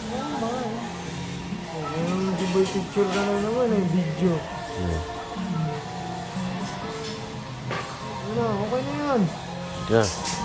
Ayan ba eh. Yung sibay picture ka na naman eh, video. Ano, okay na yan. Yeah.